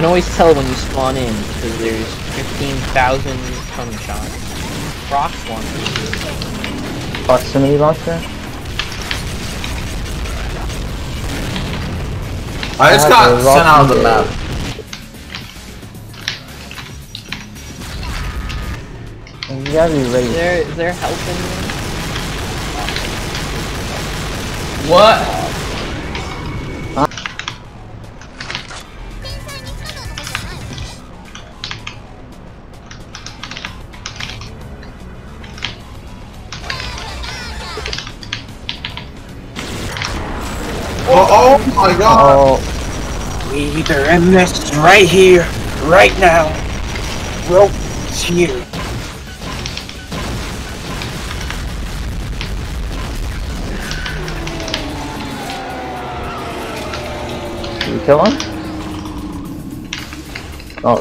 can always tell when you spawn in because there's 15,000 stun shots. Rock launchers. Proximity launcher? I just got sent out of the map. You gotta be ready. Is there help in there? What? Huh? Oh my god! Oh. We either end this right here, right now. Rope is here. Did you kill him? Oh.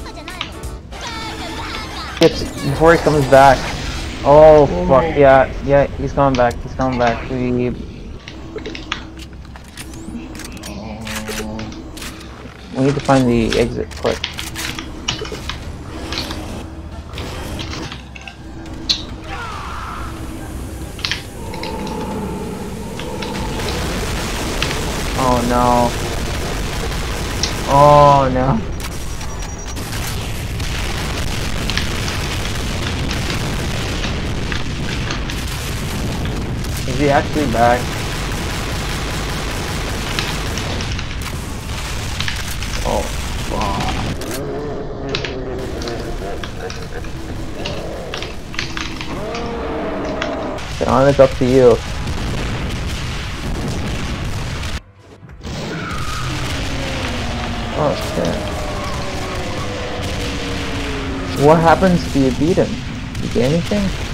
It's before he comes back. Oh fuck, yeah, he's coming back, We need to find the exit quick. Oh no. Oh no. Is he actually back? Oh fuck. John, it's up to you. Oh shit. What happens if you beat him? You get anything?